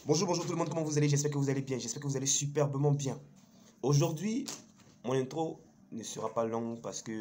Bonjour, bonjour tout le monde, comment vous allez? J'espère que vous allez bien, j'espère que vous allez superbement bien. Aujourd'hui, mon intro ne sera pas long parce que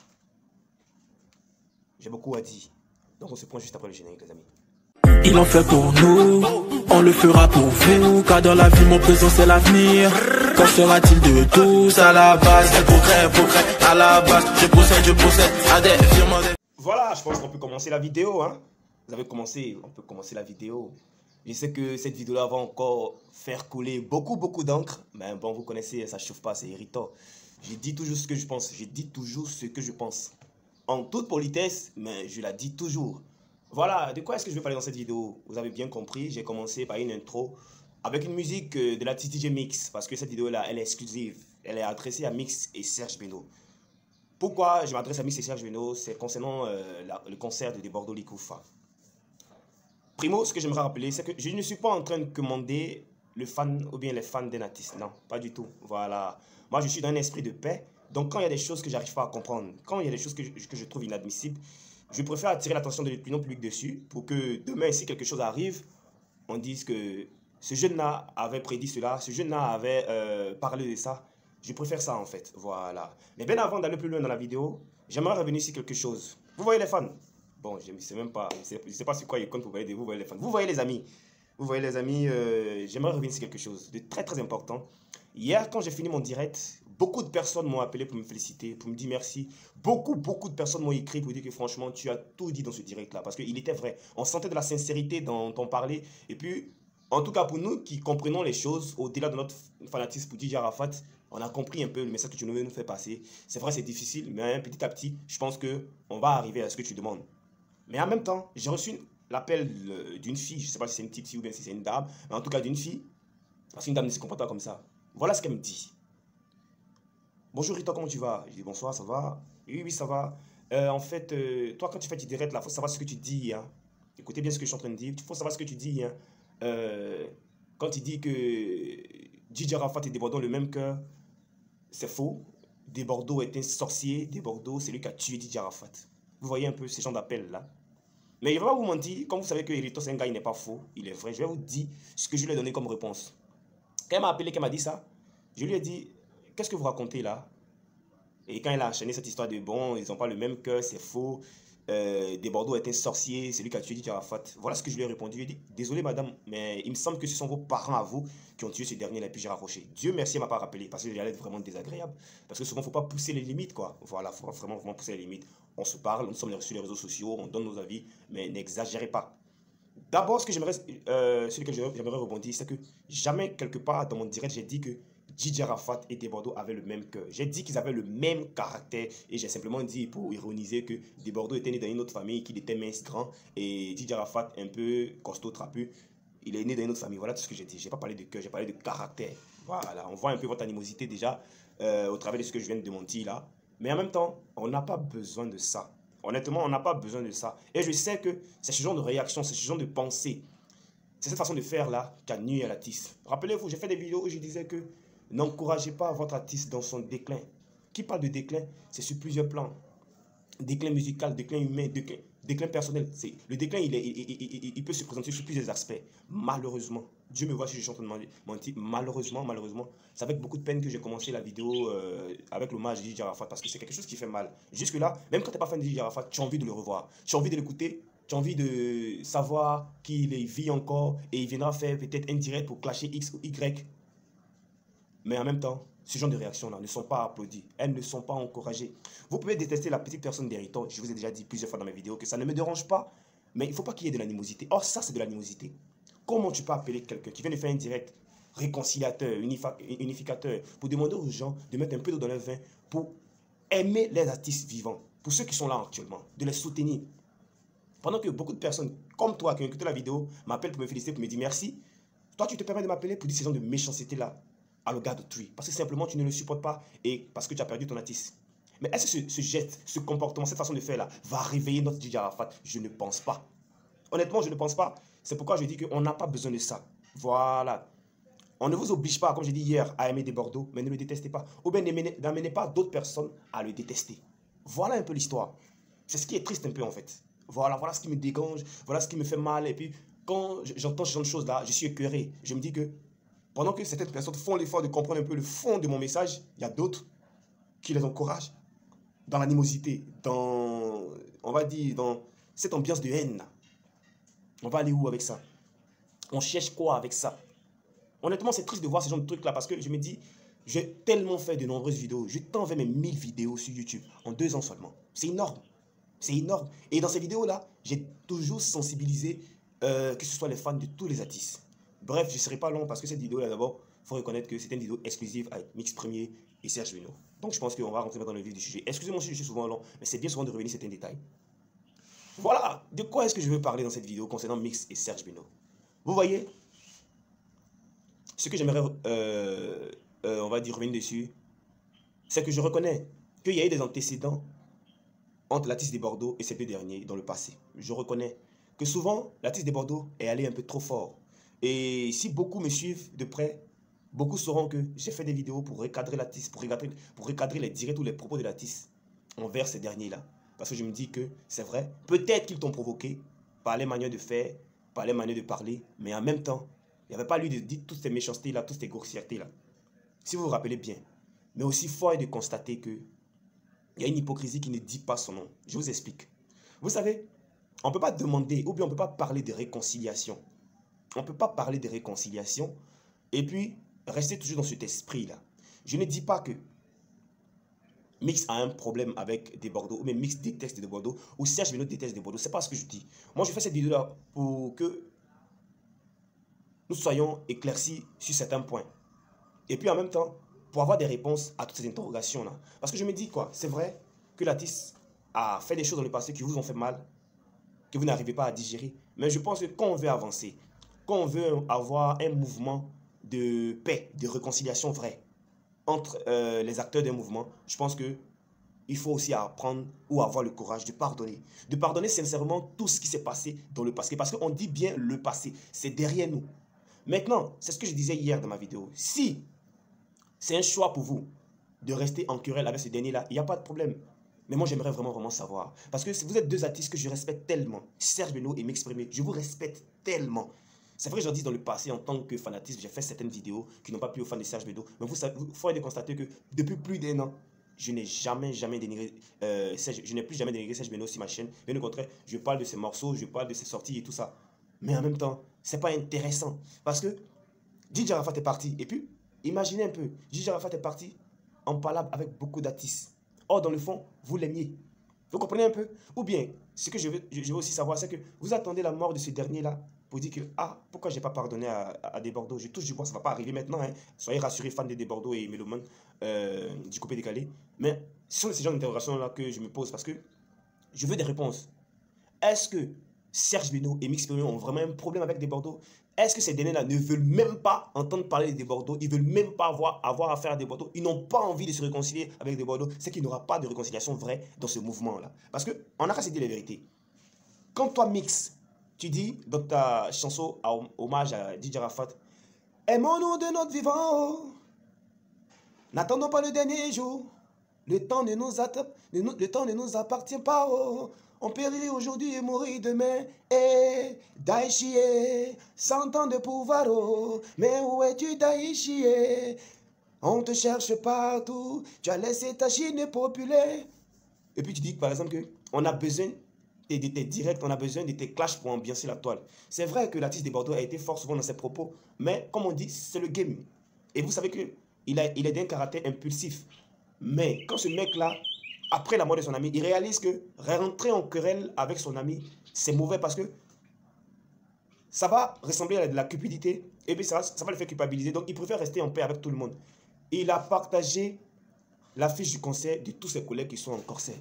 j'ai beaucoup à dire. Donc on se prend juste après le générique, les amis. Il en fait pour nous, on le fera pour vous. Car dans la vie, mon présent c'est l'avenir. Quand sera-t-il de tous à la base? Des progrès, à la base. Je procède à des firmes. Voilà, je pense qu'on peut commencer la vidéo, hein. Vous avez commencé, on peut commencer la vidéo. Je sais que cette vidéo-là va encore faire couler beaucoup d'encre. Mais bon, vous connaissez, ça chauffe pas, c'est irritant. Je dis toujours ce que je pense, je dis toujours ce que je pense. En toute politesse, mais je la dis toujours. Voilà, de quoi est-ce que je vais parler dans cette vidéo? Vous avez bien compris, j'ai commencé par une intro avec une musique de la TTG Mix. Parce que cette vidéo-là, elle est exclusive. Elle est adressée à Mix et Serge Beno. Pourquoi je m'adresse à Mix et Serge Beno? C'est concernant le concert de Bordeaux Likoufa. Primo, ce que j'aimerais rappeler, c'est que je ne suis pas en train de commander le fan ou bien les fans d'un artiste. Non, pas du tout. Voilà. Moi, je suis dans un esprit de paix. Donc, quand il y a des choses que j'arrive pas à comprendre, quand il y a des choses que je trouve inadmissibles, je préfère attirer l'attention de l'opinion publique dessus pour que demain, si quelque chose arrive, on dise que ce jeune-là avait prédit cela, ce jeune-là avait parlé de ça. Je préfère ça, en fait. Voilà. Mais bien avant d'aller plus loin dans la vidéo, j'aimerais revenir sur quelque chose. Vous voyez les fans? Bon, je ne sais même pas, je sais pas sur quoi ils comptent pour valider. Vous voyez les fans. Vous voyez les amis. Vous voyez les amis, j'aimerais revenir sur quelque chose de très important. Hier, quand j'ai fini mon direct, beaucoup de personnes m'ont appelé pour me féliciter, pour me dire merci. Beaucoup de personnes m'ont écrit pour dire que franchement, tu as tout dit dans ce direct-là. Parce qu'il était vrai. On sentait de la sincérité dans ton parler. Et puis, en tout cas pour nous qui comprenons les choses, au-delà de notre fanatisme pour DJ Arafat, on a compris un peu le message que tu nous fais passer. C'est vrai, c'est difficile, mais petit à petit, je pense qu'on va arriver à ce que tu demandes. Mais en même temps, j'ai reçu l'appel d'une fille, je ne sais pas si c'est une petite fille ou bien si c'est une dame, mais en tout cas d'une fille, parce qu'une dame ne se comporte pas comme ça. Voilà ce qu'elle me dit. Bonjour Rita, comment tu vas? Je dis bonsoir, ça va? Oui, ça va. En fait, toi quand tu fais tes directs là, il faut savoir ce que tu dis. Hein. Écoutez bien ce que je suis en train de dire, il faut savoir ce que tu dis. Hein. Quand tu dis que DJ Arafat et Desbordeaux ont le même cœur, c'est faux. Desbordeaux est un sorcier, Desbordeaux c'est lui qui a tué DJ Arafat. Vous voyez un peu ce genre d'appel là. Mais il ne va pas vous mentir, comme vous savez que Hérito c'est un gars, il n'est pas faux, il est vrai. Je vais vous dire ce que je lui ai donné comme réponse. Quand elle m'a appelé, qu'elle m'a dit ça, je lui ai dit, qu'est-ce que vous racontez là? Et quand elle a enchaîné cette histoire de bon, ils n'ont pas le même cœur, c'est faux, Desbordeaux est un sorcier, c'est lui qui a tué DJ Arafat. Voilà ce que je lui ai répondu. Je lui ai dit, désolé madame, mais il me semble que ce sont vos parents à vous qui ont tué ce dernier, et puis j'ai raccroché. Dieu merci, elle ne m'a pas rappelé, parce que j'allais être vraiment désagréable. Parce que souvent, il ne faut pas pousser les limites, quoi. Voilà, il faut vraiment pousser les limites. On se parle, nous sommes sur les réseaux sociaux, on donne nos avis, mais n'exagérez pas. D'abord, sur lequel j'aimerais rebondir, c'est que jamais, quelque part, dans mon direct, j'ai dit que DJ Arafat et Desbordeaux avaient le même cœur. J'ai dit qu'ils avaient le même caractère et j'ai simplement dit pour ironiser que Desbordeaux était né dans une autre famille, qu'il était mince grand et DJ Arafat un peu costaud, trapu. Il est né dans une autre famille. Voilà tout ce que j'ai dit. Je n'ai pas parlé de cœur, j'ai parlé de caractère. Voilà, on voit un peu votre animosité déjà au travers de ce que je viens de démentir là. Mais en même temps, on n'a pas besoin de ça. Honnêtement, on n'a pas besoin de ça. Et je sais que c'est ce genre de réaction, c'est ce genre de pensée, c'est cette façon de faire là qui a nuit à l'artiste. Rappelez-vous, j'ai fait des vidéos où je disais que n'encouragez pas votre artiste dans son déclin. Qui parle de déclin, c'est sur plusieurs plans. Déclin musical, déclin humain, déclin personnel. Le déclin, il peut se présenter sur plusieurs aspects. Malheureusement, Dieu me voit si je suis en train de mentir. Malheureusement, c'est avec beaucoup de peine que j'ai commencé la vidéo avec l'hommage de DJ Arafat parce que c'est quelque chose qui fait mal. Jusque-là, même quand tu n'es pas fan de DJ Arafat, tu as envie de le revoir. Tu as envie de l'écouter. Tu as envie de savoir qu'il vit encore et il viendra faire peut-être un direct pour clasher X ou Y. Mais en même temps, ce genre de réactions-là ne sont pas applaudies. Elles ne sont pas encouragées. Vous pouvez détester la petite personne d'Hériton. Je vous ai déjà dit plusieurs fois dans mes vidéos que ça ne me dérange pas. Mais il ne faut pas qu'il y ait de l'animosité. Or, ça, c'est de l'animosité. Comment tu peux appeler quelqu'un qui vient de faire un direct réconciliateur, unificateur, pour demander aux gens de mettre un peu d'eau dans leur vin, pour aimer les artistes vivants, pour ceux qui sont là actuellement, de les soutenir. Pendant que beaucoup de personnes, comme toi, qui ont écouté la vidéo, m'appellent pour me féliciter, pour me dire merci. Toi, tu te permets de m'appeler pour dire ces gens de méchanceté-là à l'égard d'autrui, parce que simplement tu ne le supportes pas et parce que tu as perdu ton artiste. Mais est-ce que ce geste, ce comportement, cette façon de faire là va réveiller notre DJ Arafat? Je ne pense pas. Honnêtement, je ne pense pas. C'est pourquoi je dis qu'on n'a pas besoin de ça. Voilà. On ne vous oblige pas, comme j'ai dit hier, à aimer Desbordeaux, mais ne le détestez pas. Ou bien n'amenez pas d'autres personnes à le détester. Voilà un peu l'histoire. C'est ce qui est triste un peu en fait. Voilà ce qui me dérange, voilà ce qui me fait mal. Et puis, quand j'entends ce genre de choses-là, je suis écœuré. Je me dis que pendant que certaines personnes font l'effort de comprendre un peu le fond de mon message, il y a d'autres qui les encouragent dans l'animosité, dans, on va dire, dans cette ambiance de haine. On va aller où avec ça? On cherche quoi avec ça? Honnêtement, c'est triste de voir ce genre de trucs-là parce que je me dis, j'ai tellement fait de nombreuses vidéos. Je tends vers mes 1000 vidéos sur YouTube en 2 ans seulement. C'est énorme. C'est énorme. Et dans ces vidéos-là, j'ai toujours sensibilisé que ce soit les fans de tous les artistes. Bref, je ne serai pas long parce que cette vidéo-là, d'abord, il faut reconnaître que c'est une vidéo exclusive avec Mix Premier et Serge Beno. Donc, je pense qu'on va rentrer dans le vif du sujet. Excusez-moi si je suis souvent long, mais c'est bien souvent de revenir sur certains détails. Voilà, de quoi est-ce que je veux parler dans cette vidéo concernant Mix et Serge Beno? Vous voyez, ce que j'aimerais, on va dire, revenir dessus, c'est que je reconnais qu'il y a eu des antécédents entre l'artiste des Bordeaux et ces deux derniers dans le passé. Je reconnais que souvent, l'artiste des Bordeaux est allé un peu trop fort. Et si beaucoup me suivent de près, beaucoup sauront que j'ai fait des vidéos pour recadrer l'artiste, pour recadrer les directs ou les propos de l'artiste envers ces derniers-là. Parce que je me dis que c'est vrai, peut-être qu'ils t'ont provoqué par les manières de faire, par les manières de parler, mais en même temps, il n'y avait pas lieu de dire toutes ces méchancetés-là, toutes ces grossièretés-là. Si vous vous rappelez bien. Mais aussi fort est de constater que il y a une hypocrisie qui ne dit pas son nom. Je vous explique. Vous savez, on ne peut pas demander, ou bien on ne peut pas parler de réconciliation. On ne peut pas parler de réconciliation et puis rester toujours dans cet esprit-là. Je ne dis pas que Mix a un problème avec des Bordeaux, ou même Mix déteste des Bordeaux, ou Serge Beno déteste des Bordeaux. Ce n'est pas ce que je dis. Moi, je fais cette vidéo-là pour que nous soyons éclaircis sur certains points. Et puis en même temps, pour avoir des réponses à toutes ces interrogations-là. Parce que je me dis quoi, c'est vrai que l'artiste a fait des choses dans le passé qui vous ont fait mal, que vous n'arrivez pas à digérer. Mais je pense que quand on veut avancer, quand on veut avoir un mouvement de paix, de réconciliation vraie entre les acteurs d'un mouvement, je pense que il faut aussi apprendre ou avoir le courage de pardonner. De pardonner sincèrement tout ce qui s'est passé dans le passé. Parce qu'on dit bien le passé, c'est derrière nous. Maintenant, c'est ce que je disais hier dans ma vidéo. Si c'est un choix pour vous de rester en querelle avec ce dernier-là, il n'y a pas de problème. Mais moi, j'aimerais vraiment savoir. Parce que vous êtes deux artistes que je respecte tellement. Serge Beno et Mix Premier, je vous respecte tellement. C'est vrai que j'en dis dans le passé, en tant que fanatisme, j'ai fait certaines vidéos qui n'ont pas plu aux fans de Serge Beno. Mais il faut de constater que depuis plus d'1 an, je n'ai jamais dénigré je n'ai plus jamais dénigré Serge Beno sur ma chaîne. Bien au contraire, je parle de ses morceaux, je parle de ses sorties et tout ça. Mais en même temps, c'est pas intéressant. Parce que DJ Arafat est parti. Et puis, imaginez un peu, DJ Arafat est parti en parlant avec beaucoup d'artistes. Or, dans le fond, vous l'aimiez. Vous comprenez un peu? Ou bien, ce que je veux aussi savoir, c'est que vous attendez la mort de ce dernier-là pour dire que, ah, pourquoi je n'ai pas pardonné à des Bordeaux? Je touche du bois, ça ne va pas arriver maintenant. Hein. Soyez rassurés, fans des Bordeaux et mélomanes du coupé décalé. Mais ce sont ces genres d'interrogations-là que je me pose parce que je veux des réponses. Est-ce que Serge Beno et Mix Premier ont vraiment un problème avec des Bordeaux? Est-ce que ces derniers-là ne veulent même pas entendre parler des Bordeaux? Ils ne veulent même pas avoir affaire à des Bordeaux. Ils n'ont pas envie de se réconcilier avec des Bordeaux. C'est qu'il n'y aura pas de réconciliation vraie dans ce mouvement-là. Parce qu'on a qu'à se dire la vérité. Quand toi, Mix, tu dis dans ta chanson hommage à DJ Arafat, aimons-nous de notre vivant, n'attendons pas le dernier jour. Le temps ne nous appartient pas. Oh. On périt aujourd'hui et mourir demain. Eh, Daichi, 100 ans de pouvoir. Oh. Mais où es-tu, Daichi? On te cherche partout. Tu as laissé ta Chine populaire. Et puis tu dis par exemple qu'on a besoin de tes directs, on a besoin de tes clashs pour ambiancer la toile. C'est vrai que l'artiste des Bordeaux a été fort souvent dans ses propos. Mais comme on dit, c'est le game. Et vous savez qu'il est d'un caractère impulsif. Mais quand ce mec-là, après la mort de son ami, il réalise que rentrer en querelle avec son ami, c'est mauvais parce que ça va ressembler à de la cupidité et puis ça va le faire culpabiliser. Donc il préfère rester en paix avec tout le monde. Il a partagé l'affiche du concert de tous ses collègues qui sont en corset.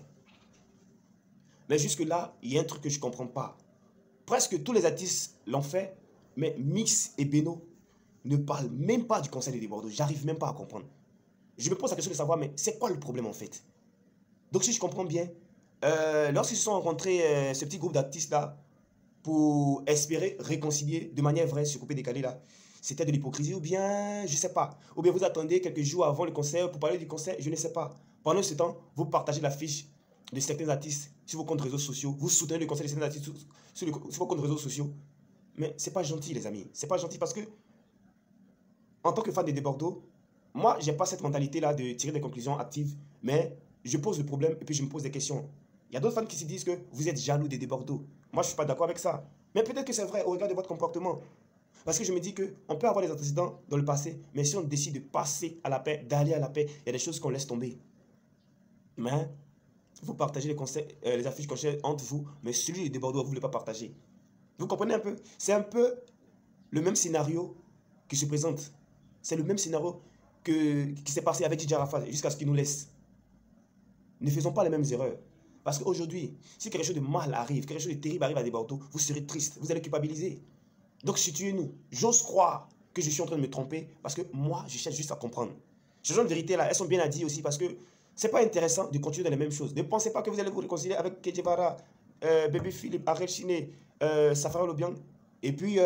Mais jusque-là, il y a un truc que je ne comprends pas. Presque tous les artistes l'ont fait, mais Mix et Beno ne parlent même pas du concert de Bordeaux. J'arrive même pas à comprendre. Je me pose la question de savoir, mais c'est quoi le problème en fait? Donc si je comprends bien, lorsqu'ils se sont rencontrés, ce petit groupe d'artistes-là, pour espérer réconcilier de manière vraie ce coupé décalé là, c'était de l'hypocrisie ou bien, je ne sais pas. Ou bien vous attendez quelques jours avant le concert pour parler du concert, je ne sais pas. Pendant ce temps, vous partagez l'affiche de certains artistes sur vos comptes réseaux sociaux, vous soutenez le concert de certains artistes sur vos comptes réseaux sociaux. Mais c'est pas gentil, les amis. C'est pas gentil parce que, en tant que fan de Desbordeaux, moi, j'ai pas cette mentalité-là de tirer des conclusions actives, mais je pose le problème et puis je me pose des questions. Il y a d'autres fans qui se disent que vous êtes jaloux des Desbordeaux. Moi, je suis pas d'accord avec ça. Mais peut-être que c'est vrai au regard de votre comportement. Parce que je me dis qu'on peut avoir des antécédents dans le passé, mais si on décide de passer à la paix, d'aller à la paix, il y a des choses qu'on laisse tomber. Mais vous partagez les affiches conseils entre vous, mais celui de Bordeaux, vous ne voulez pas partager. Vous comprenez un peu? C'est un peu le même scénario qui se présente. C'est le même scénario qui s'est passé avec Didier Arafat jusqu'à ce qu'il nous laisse. Ne faisons pas les mêmes erreurs. Parce qu'aujourd'hui, si quelque chose de mal arrive, quelque chose de terrible arrive à des Bordeaux, vous serez triste, vous allez culpabiliser. Donc situez-nous. J'ose croire que je suis en train de me tromper parce que moi, je cherche juste à comprendre. Ces gens de vérité là, elles sont bien à dire aussi parce que c'est pas intéressant de continuer dans les mêmes choses. Ne pensez pas que vous allez vous réconcilier avec Kedjevara, Bébé Philippe, Arel Chiné, Safara Lobiang. Et puis,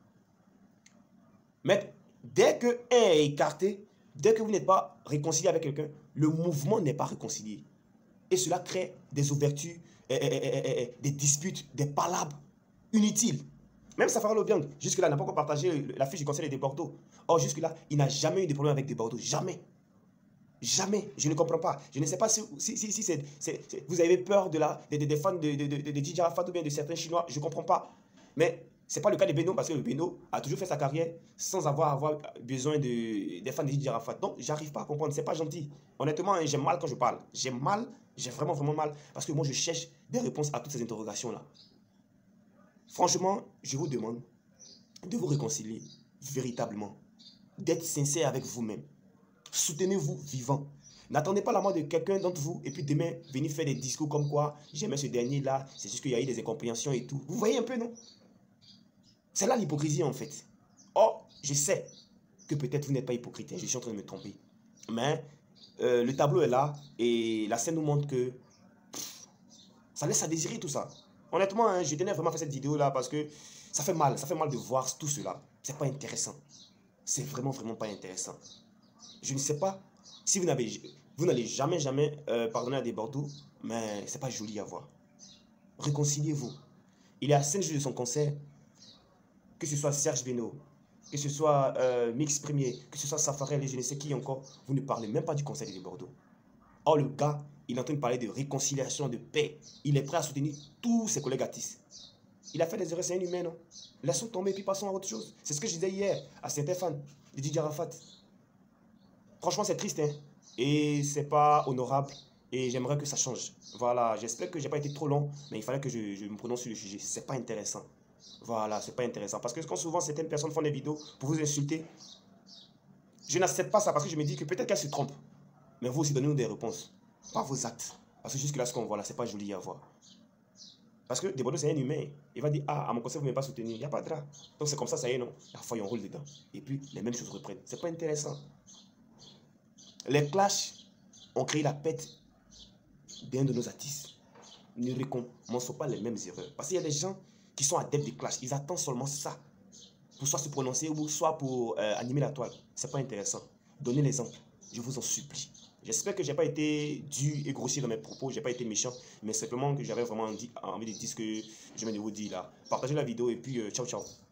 mais dès que un est écarté, dès que vous n'êtes pas réconcilié avec quelqu'un, le mouvement n'est pas réconcilié. Et cela crée des ouvertures, des disputes, des palabres inutiles. Même Safara Lobiang, jusque-là, n'a pas encore partagé la fiche du conseil des Bordeaux. Or, jusque-là, il n'a jamais eu de problème avec des Bordeaux. Jamais. Jamais. Je ne comprends pas. Je ne sais pas si vous avez peur des fans de Didier Arafat ou bien de certains Chinois. Je ne comprends pas. Mais ce n'est pas le cas de Beno parce que Beno a toujours fait sa carrière sans avoir besoin des fans de Didier Arafat. Donc, je n'arrive pas à comprendre. Ce n'est pas gentil. Honnêtement, j'ai mal quand je parle. J'ai mal. J'ai vraiment, vraiment mal. Parce que moi, je cherche des réponses à toutes ces interrogations-là. Franchement, je vous demande de vous réconcilier véritablement. D'être sincère avec vous-même. Soutenez-vous vivant. N'attendez pas la mort de quelqu'un d'entre vous et puis demain, venir faire des discours comme quoi j'aimais ce dernier-là, c'est juste qu'il y a eu des incompréhensions et tout. Vous voyez un peu, non? C'est là l'hypocrisie en fait. Oh, je sais que peut-être vous n'êtes pas hypocrite, je suis en train de me tromper. Mais le tableau est là et la scène nous montre que ça laisse à désirer tout ça. Honnêtement, hein, je tenais vraiment à faire cette vidéo-là parce que ça fait mal de voir tout cela. C'est pas intéressant. C'est vraiment, vraiment pas intéressant. Je ne sais pas si vous n'allez jamais pardonner à des Bordeaux, mais c'est pas joli à voir. Réconciliez-vous. Il est à 5 jours de son concert, que ce soit Serge Beno, que ce soit Mix Premier, que ce soit Safarel et je ne sais qui encore, vous ne parlez même pas du concert des Bordeaux. Or, le gars, il est en train de parler de réconciliation, de paix. Il est prêt à soutenir tous ses collègues artistes. Il a fait des erreurs, c'est un humain, non? Laissons tomber et puis passons à autre chose. C'est ce que je disais hier à certains fans de Didier Arafat. Franchement, c'est triste, hein? Et c'est pas honorable. Et j'aimerais que ça change. Voilà, j'espère que j'ai pas été trop long, mais il fallait que je me prononce sur le sujet. C'est pas intéressant. Voilà, c'est pas intéressant. Parce que quand souvent certaines personnes font des vidéos pour vous insulter, je n'accepte pas ça parce que je me dis que peut-être qu'elles se trompent. Mais vous aussi, donnez-nous des réponses. Pas vos actes. Parce que jusque-là, ce qu'on voit là, c'est pas joli à voir. Parce que Desbordeaux, c'est un humain. Il va dire, ah, à mon conseil, vous ne m'avez pas soutenu. Il n'y a pas de drap. Donc c'est comme ça y est, non? La fois, on roule dedans. Et puis, les mêmes choses reprennent. C'est pas intéressant. Les clashs ont créé la pète d'un de nos artistes. Ne recommençons pas les mêmes erreurs. Parce qu'il y a des gens qui sont adeptes des clashs. Ils attendent seulement ça. Pour soit se prononcer ou soit pour animer la toile. C'est pas intéressant. Donnez l'exemple. Je vous en supplie. J'espère que je n'ai pas été dur et grossier dans mes propos, je n'ai pas été méchant, mais simplement que j'avais vraiment envie de dire ce que je viens de vous dire là. Partagez la vidéo et puis ciao ciao.